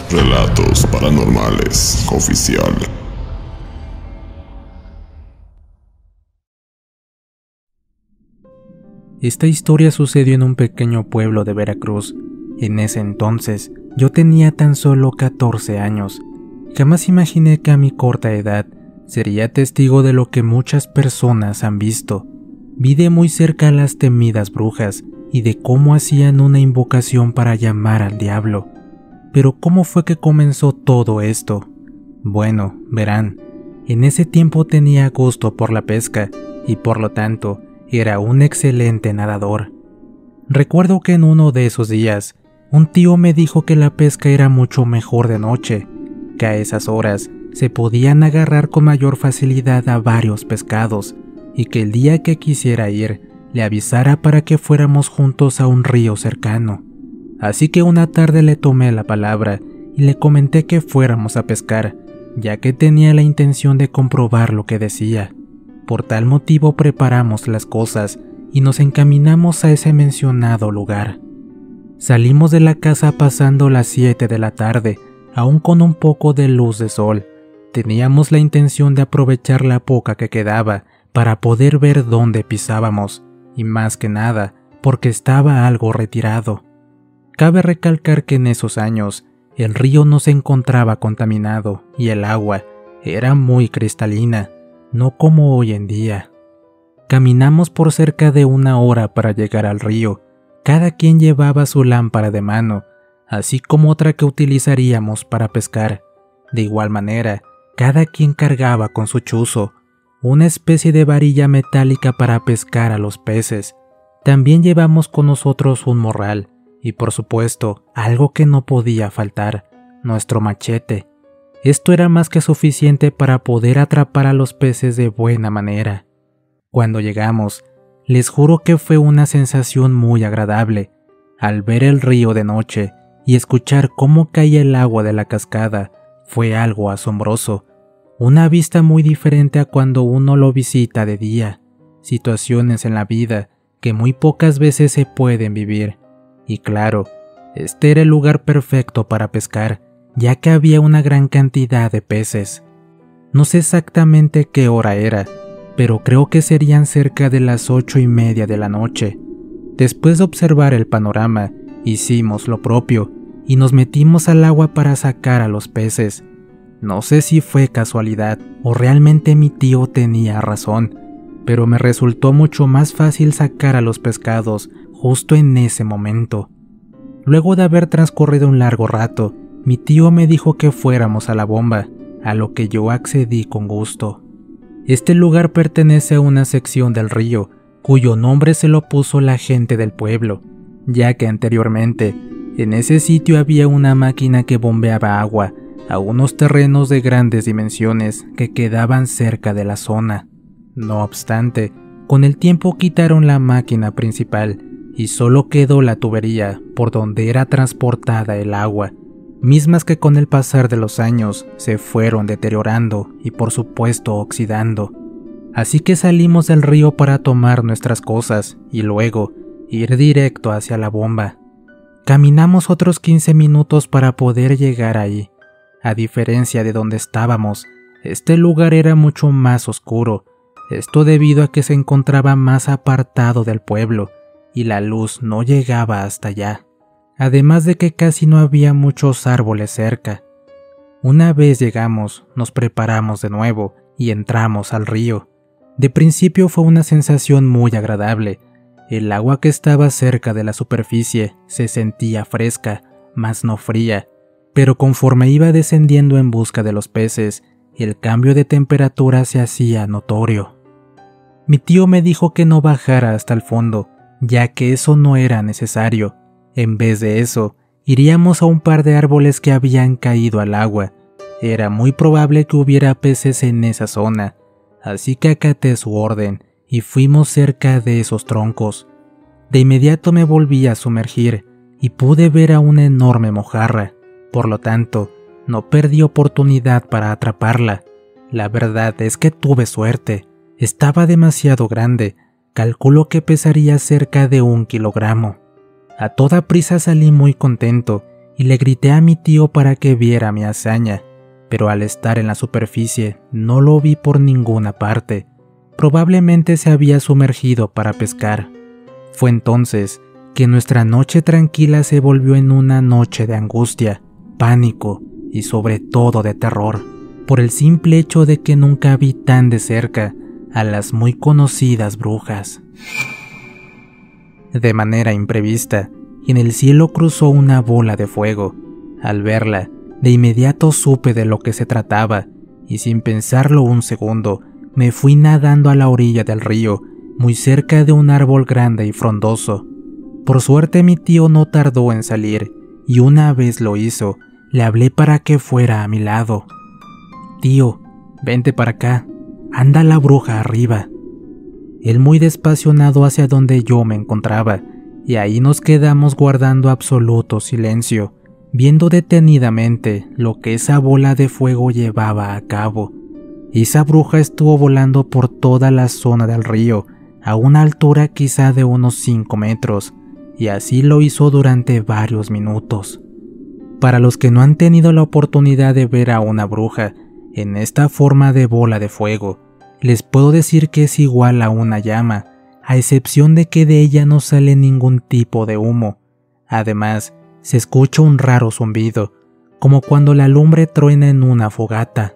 Relatos Paranormales Oficial. Esta historia sucedió en un pequeño pueblo de Veracruz. En ese entonces, yo tenía tan solo 14 años. Jamás imaginé que a mi corta edad sería testigo de lo que muchas personas han visto. Vi de muy cerca a las temidas brujas y de cómo hacían una invocación para llamar al diablo. Pero ¿cómo fue que comenzó todo esto? Bueno, verán, en ese tiempo tenía gusto por la pesca y por lo tanto era un excelente nadador. Recuerdo que en uno de esos días, un tío me dijo que la pesca era mucho mejor de noche, que a esas horas se podían agarrar con mayor facilidad a varios pescados y que el día que quisiera ir, le avisara para que fuéramos juntos a un río cercano. Así que una tarde le tomé la palabra y le comenté que fuéramos a pescar, ya que tenía la intención de comprobar lo que decía. Por tal motivo preparamos las cosas y nos encaminamos a ese mencionado lugar. Salimos de la casa pasando las 7 de la tarde, aún con un poco de luz de sol. Teníamos la intención de aprovechar la poca que quedaba para poder ver dónde pisábamos, y más que nada, porque estaba algo retirado. Cabe recalcar que en esos años, el río no se encontraba contaminado y el agua era muy cristalina, no como hoy en día. Caminamos por cerca de 1 hora para llegar al río. Cada quien llevaba su lámpara de mano, así como otra que utilizaríamos para pescar. De igual manera, cada quien cargaba con su chuzo, una especie de varilla metálica para pescar a los peces. También llevamos con nosotros un morral y, por supuesto, algo que no podía faltar, nuestro machete. Esto era más que suficiente para poder atrapar a los peces de buena manera. Cuando llegamos, les juro que fue una sensación muy agradable. Al ver el río de noche y escuchar cómo caía el agua de la cascada, fue algo asombroso. Una vista muy diferente a cuando uno lo visita de día. Situaciones en la vida que muy pocas veces se pueden vivir. Y claro, este era el lugar perfecto para pescar, ya que había una gran cantidad de peces. No sé exactamente qué hora era, pero creo que serían cerca de las 8:30 de la noche. Después de observar el panorama, hicimos lo propio y nos metimos al agua para sacar a los peces. No sé si fue casualidad o realmente mi tío tenía razón, pero me resultó mucho más fácil sacar a los pescados justo en ese momento. Luego de haber transcurrido un largo rato, mi tío me dijo que fuéramos a la bomba, a lo que yo accedí con gusto. Este lugar pertenece a una sección del río, cuyo nombre se lo puso la gente del pueblo, ya que anteriormente, en ese sitio había una máquina que bombeaba agua a unos terrenos de grandes dimensiones que quedaban cerca de la zona. No obstante, con el tiempo quitaron la máquina principal y solo quedó la tubería por donde era transportada el agua, mismas que con el pasar de los años se fueron deteriorando y por supuesto oxidando. Así que salimos del río para tomar nuestras cosas y luego ir directo hacia la bomba. Caminamos otros 15 minutos para poder llegar ahí. A diferencia de donde estábamos, este lugar era mucho más oscuro, esto debido a que se encontraba más apartado del pueblo y la luz no llegaba hasta allá. Además de que casi no había muchos árboles cerca. Una vez llegamos, nos preparamos de nuevo y entramos al río. De principio fue una sensación muy agradable. El agua que estaba cerca de la superficie se sentía fresca, mas no fría, pero conforme iba descendiendo en busca de los peces, el cambio de temperatura se hacía notorio. Mi tío me dijo que no bajara hasta el fondo, ya que eso no era necesario. En vez de eso, iríamos a un par de árboles que habían caído al agua. Era muy probable que hubiera peces en esa zona, así que acaté su orden y fuimos cerca de esos troncos. De inmediato me volví a sumergir y pude ver a una enorme mojarra. Por lo tanto, no perdí oportunidad para atraparla. La verdad es que tuve suerte. Estaba demasiado grande. Calculo que pesaría cerca de 1 kilogramo. A toda prisa salí muy contento y le grité a mi tío para que viera mi hazaña, pero al estar en la superficie no lo vi por ninguna parte. Probablemente se había sumergido para pescar. Fue entonces que nuestra noche tranquila se volvió en una noche de angustia, pánico y sobre todo de terror, por el simple hecho de que nunca vi tan de cerca a las muy conocidas brujas. De manera imprevista, en el cielo cruzó una bola de fuego. Al verla, de inmediato supe de lo que se trataba, y sin pensarlo un segundo, me fui nadando a la orilla del río, muy cerca de un árbol grande y frondoso. Por suerte mi tío no tardó en salir, y una vez lo hizo, le hablé para que fuera a mi lado. «Tío, vente para acá, anda la bruja arriba». Él muy despacio nadó hacia donde yo me encontraba, y ahí nos quedamos guardando absoluto silencio, viendo detenidamente lo que esa bola de fuego llevaba a cabo. Esa bruja estuvo volando por toda la zona del río, a una altura quizá de unos 5 metros, y así lo hizo durante varios minutos. Para los que no han tenido la oportunidad de ver a una bruja en esta forma de bola de fuego, les puedo decir que es igual a una llama, a excepción de que de ella no sale ningún tipo de humo. Además, se escucha un raro zumbido, como cuando la lumbre truena en una fogata.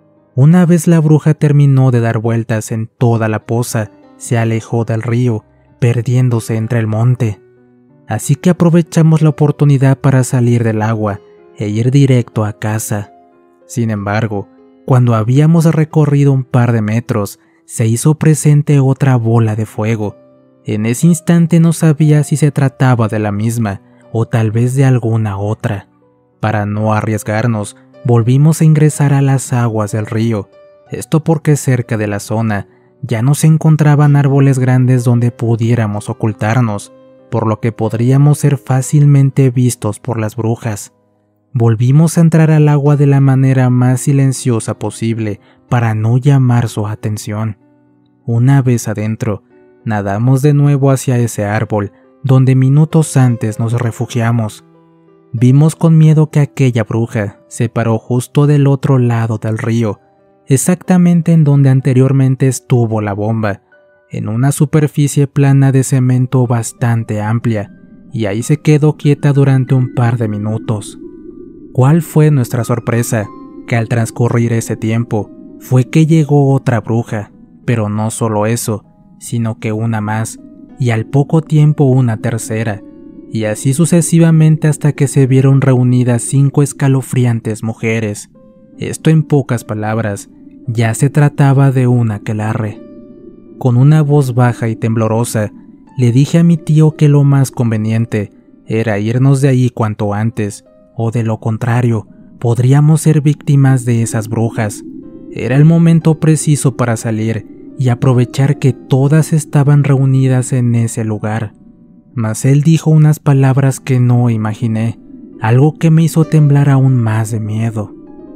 Una vez la bruja terminó de dar vueltas en toda la poza, se alejó del río, perdiéndose entre el monte. Así que aprovechamos la oportunidad para salir del agua e ir directo a casa. Sin embargo, cuando habíamos recorrido un par de metros, se hizo presente otra bola de fuego. En ese instante no sabía si se trataba de la misma o tal vez de alguna otra. Para no arriesgarnos, volvimos a ingresar a las aguas del río. Esto porque cerca de la zona ya no se encontraban árboles grandes donde pudiéramos ocultarnos, por lo que podríamos ser fácilmente vistos por las brujas. Volvimos a entrar al agua de la manera más silenciosa posible para no llamar su atención. Una vez adentro, nadamos de nuevo hacia ese árbol donde minutos antes nos refugiamos. Vimos con miedo que aquella bruja se paró justo del otro lado del río, exactamente en donde anteriormente estuvo la bomba, en una superficie plana de cemento bastante amplia, y ahí se quedó quieta durante un par de minutos. ¿Cuál fue nuestra sorpresa? Que al transcurrir ese tiempo, fue que llegó otra bruja, pero no solo eso, sino que una más, y al poco tiempo una tercera, y así sucesivamente hasta que se vieron reunidas 5 escalofriantes mujeres. Esto en pocas palabras, ya se trataba de un aquelarre. Con una voz baja y temblorosa, le dije a mi tío que lo más conveniente era irnos de ahí cuanto antes, o de lo contrario, podríamos ser víctimas de esas brujas. Era el momento preciso para salir y aprovechar que todas estaban reunidas en ese lugar. Mas él dijo unas palabras que no imaginé, algo que me hizo temblar aún más de miedo.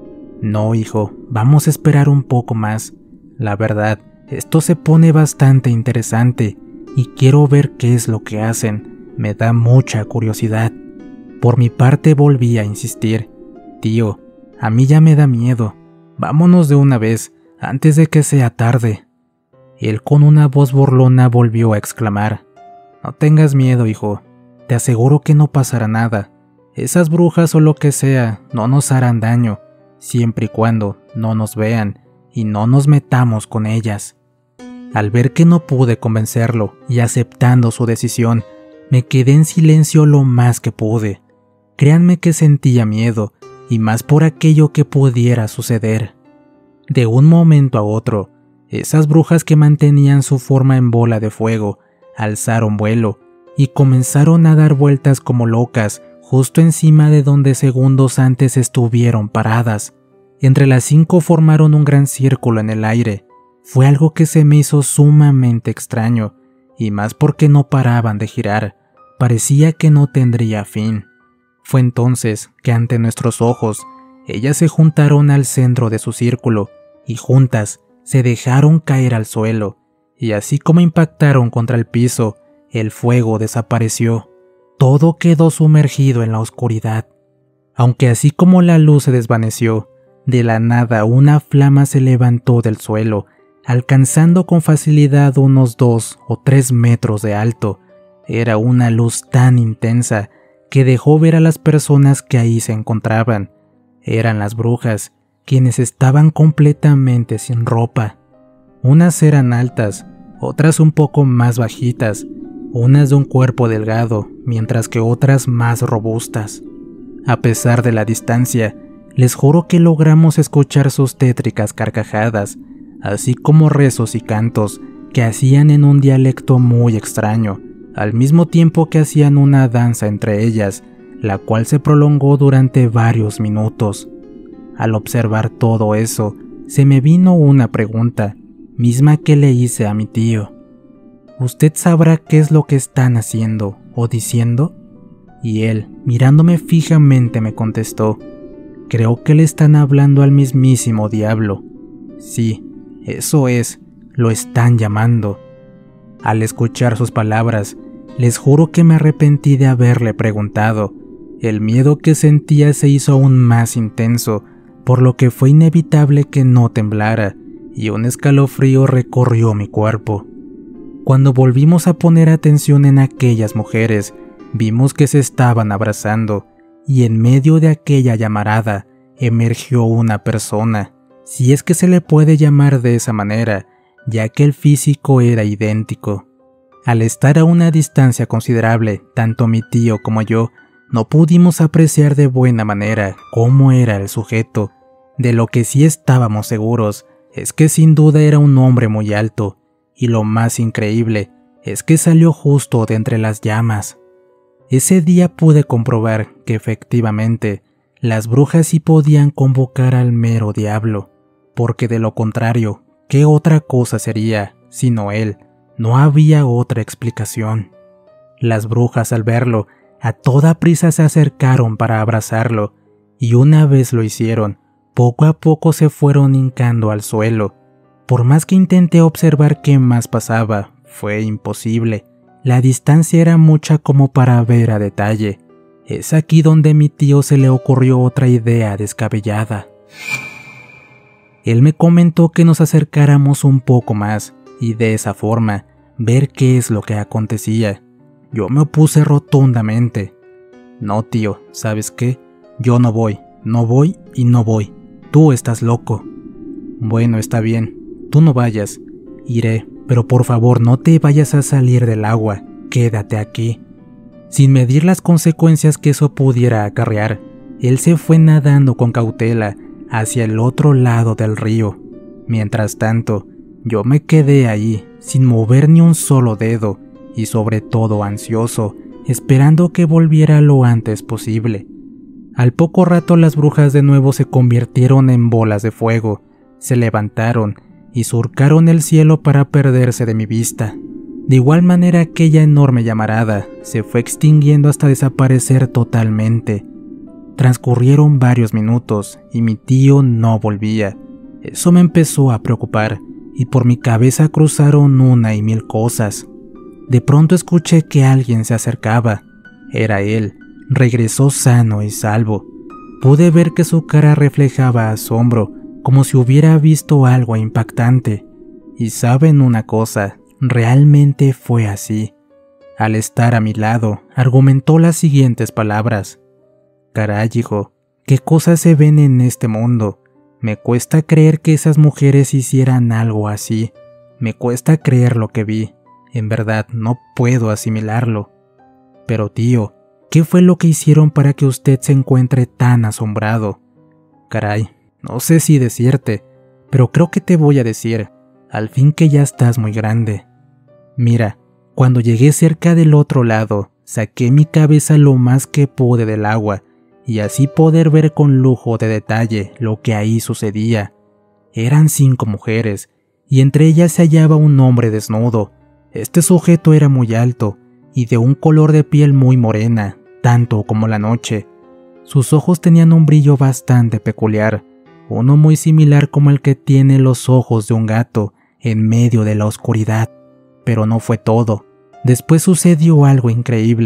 «No, hijo, vamos a esperar un poco más. La verdad, esto se pone bastante interesante y quiero ver qué es lo que hacen. Me da mucha curiosidad». Por mi parte volví a insistir. «Tío, a mí ya me da miedo. Vámonos de una vez, antes de que sea tarde». Él con una voz burlona volvió a exclamar: «No tengas miedo, hijo. Te aseguro que no pasará nada. Esas brujas o lo que sea no nos harán daño, siempre y cuando no nos vean y no nos metamos con ellas». Al ver que no pude convencerlo y aceptando su decisión, me quedé en silencio lo más que pude. Créanme que sentía miedo, y más por aquello que pudiera suceder. De un momento a otro, esas brujas que mantenían su forma en bola de fuego alzaron vuelo y comenzaron a dar vueltas como locas justo encima de donde segundos antes estuvieron paradas. Entre las 5 formaron un gran círculo en el aire. Fue algo que se me hizo sumamente extraño, y más porque no paraban de girar. Parecía que no tendría fin. Fue entonces que ante nuestros ojos, ellas se juntaron al centro de su círculo y juntas se dejaron caer al suelo, y así como impactaron contra el piso, el fuego desapareció. Todo quedó sumergido en la oscuridad. aunque así como la luz se desvaneció, de la nada una flama se levantó del suelo, alcanzando con facilidad unos 2 o 3 metros de alto. Era una luz tan intensa que dejó ver a las personas que ahí se encontraban. Eran las brujas, quienes estaban completamente sin ropa. Unas eran altas, otras un poco más bajitas, unas de un cuerpo delgado, mientras que otras más robustas. A pesar de la distancia, les juro que logramos escuchar sus tétricas carcajadas, así como rezos y cantos que hacían en un dialecto muy extraño, al mismo tiempo que hacían una danza entre ellas, la cual se prolongó durante varios minutos. Al observar todo eso, se me vino una pregunta, misma que le hice a mi tío. ¿Usted sabrá qué es lo que están haciendo o diciendo? Y él, mirándome fijamente, me contestó: creo que le están hablando al mismísimo diablo. Sí, eso es, lo están llamando. Al escuchar sus palabras, les juro que me arrepentí de haberle preguntado. El miedo que sentía se hizo aún más intenso, por lo que fue inevitable que no temblara, y un escalofrío recorrió mi cuerpo. Cuando volvimos a poner atención en aquellas mujeres, vimos que se estaban abrazando, y en medio de aquella llamarada emergió una persona, si es que se le puede llamar de esa manera, ya que el físico era idéntico. Al estar a una distancia considerable, tanto mi tío como yo no pudimos apreciar de buena manera cómo era el sujeto. De lo que sí estábamos seguros es que sin duda era un hombre muy alto, y lo más increíble es que salió justo de entre las llamas. Ese día pude comprobar que efectivamente las brujas sí podían convocar al mero diablo, porque de lo contrario, ¿qué otra cosa sería sino él? No había otra explicación. Las brujas, al verlo, a toda prisa se acercaron para abrazarlo, y una vez lo hicieron, poco a poco se fueron hincando al suelo. Por más que intenté observar qué más pasaba, fue imposible. La distancia era mucha como para ver a detalle. Es aquí donde a mi tío se le ocurrió otra idea descabellada. Él me comentó que nos acercáramos un poco más, y de esa forma, ver qué es lo que acontecía. Yo me opuse rotundamente. No, tío, ¿sabes qué? Yo no voy y no voy. Tú estás loco. Bueno, está bien, tú no vayas. Iré, pero por favor no te vayas a salir del agua, quédate aquí. Sin medir las consecuencias que eso pudiera acarrear, él se fue nadando con cautela hacia el otro lado del río. Mientras tanto, yo me quedé ahí, sin mover ni un solo dedo, y sobre todo ansioso, esperando que volviera lo antes posible. Al poco rato las brujas de nuevo se convirtieron en bolas de fuego, se levantaron y surcaron el cielo para perderse de mi vista. De igual manera aquella enorme llamarada se fue extinguiendo hasta desaparecer totalmente. Transcurrieron varios minutos y mi tío no volvía. Eso me empezó a preocupar y por mi cabeza cruzaron una y mil cosas. De pronto escuché que alguien se acercaba. Era él. Regresó sano y salvo. Pude ver que su cara reflejaba asombro, como si hubiera visto algo impactante. Y ¿saben una cosa? Realmente fue así. Al estar a mi lado, argumentó las siguientes palabras: caray, hijo, ¿qué cosas se ven en este mundo? Me cuesta creer que esas mujeres hicieran algo así. Me cuesta creer lo que vi. En verdad, no puedo asimilarlo. Pero tío, ¿qué fue lo que hicieron para que usted se encuentre tan asombrado? Caray, no sé si decirte, pero creo que te voy a decir, al fin que ya estás muy grande. Mira, cuando llegué cerca del otro lado, saqué mi cabeza lo más que pude del agua, y así poder ver con lujo de detalle lo que ahí sucedía. Eran 5 mujeres, y entre ellas se hallaba un hombre desnudo. Este sujeto era muy alto, y de un color de piel muy morena, tanto como la noche. Sus ojos tenían un brillo bastante peculiar, uno muy similar como el que tiene los ojos de un gato en medio de la oscuridad. Pero no fue todo. Después sucedió algo increíble.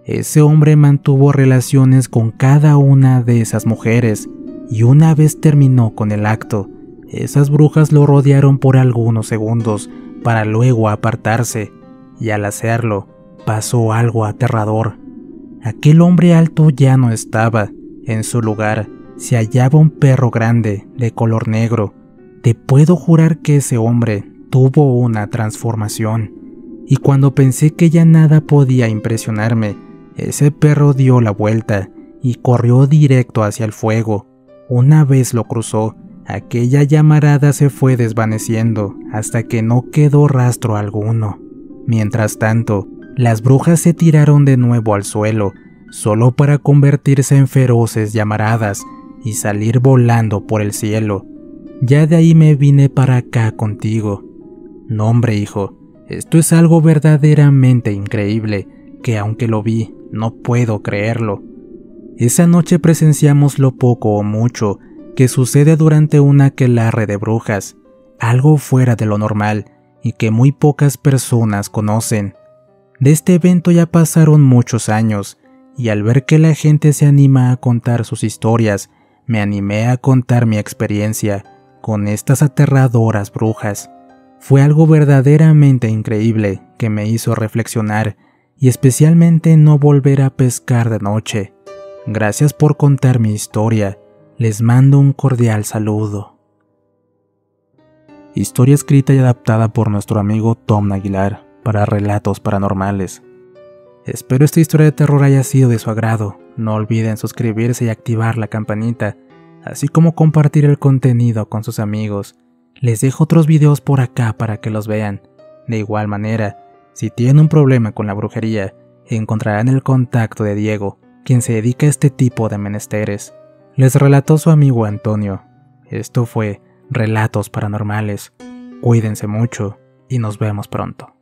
ese hombre mantuvo relaciones con cada una de esas mujeres y una vez terminó con el acto, esas brujas lo rodearon por algunos segundos para luego apartarse, y al hacerlo, pasó algo aterrador. Aquel hombre alto ya no estaba. En su lugar se hallaba un perro grande de color negro. Te puedo jurar que ese hombre tuvo una transformación. Y cuando pensé que ya nada podía impresionarme, ese perro dio la vuelta y corrió directo hacia el fuego. Una vez lo cruzó, aquella llamarada se fue desvaneciendo hasta que no quedó rastro alguno. Mientras tanto, las brujas se tiraron de nuevo al suelo, solo para convertirse en feroces llamaradas y salir volando por el cielo. Ya de ahí me vine para acá contigo. No, hombre, hijo, esto es algo verdaderamente increíble, que aunque lo vi, no puedo creerlo. Esa noche presenciamos lo poco o mucho que sucede durante un aquelarre de brujas, algo fuera de lo normal y que muy pocas personas conocen. De este evento ya pasaron muchos años, y al ver que la gente se anima a contar sus historias, me animé a contar mi experiencia con estas aterradoras brujas. Fue algo verdaderamente increíble que me hizo reflexionar y especialmente no volver a pescar de noche. Gracias por contar mi historia. Les mando un cordial saludo. Historia escrita y adaptada por nuestro amigo Tom Aguilar para Relatos Paranormales. Espero esta historia de terror haya sido de su agrado. No olviden suscribirse y activar la campanita, así como compartir el contenido con sus amigos. Les dejo otros videos por acá para que los vean. De igual manera, si tienen un problema con la brujería, encontrarán el contacto de Diego, quien se dedica a este tipo de menesteres. Les relató su amigo Antonio. Esto fue Relatos Paranormales. Cuídense mucho y nos vemos pronto.